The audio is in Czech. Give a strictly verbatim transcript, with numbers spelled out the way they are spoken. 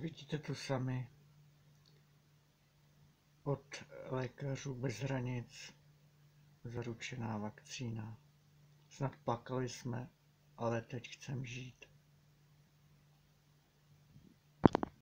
Vidíte tu sami od lékařů bez hranic zaručená vakcína. Snad plakali jsme, ale teď chcem žít.